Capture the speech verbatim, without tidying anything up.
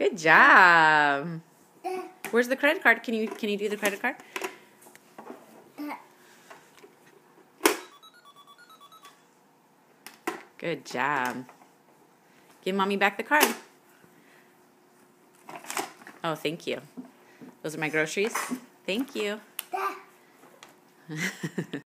Good job. Where's the credit card? Can you can you do the credit card? Good job. Give Mommy back the card. Oh, thank you. Those are my groceries. Thank you.